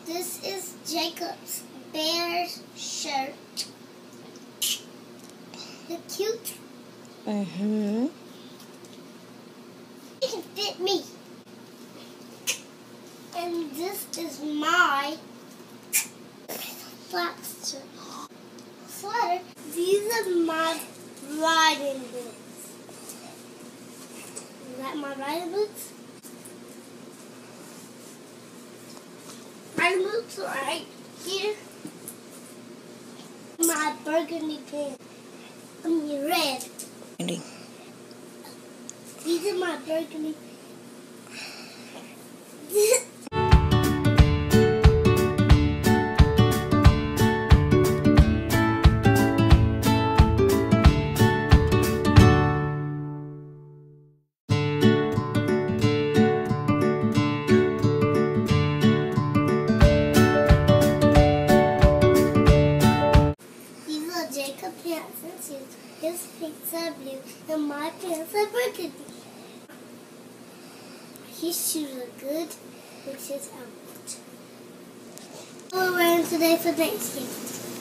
This is Jacob's bear shirt. Look cute. Mm-hmm. It can fit me. And this is my black sweater. These are my riding boots. Is that my riding boots? Riding boots right here. My burgundy pants. I mean red. These are my burgundy. Jacob pants and shoes. His pants are blue and my pants are burgundy. His shoes are good with his outfit. What we're wearing today for Thanksgiving.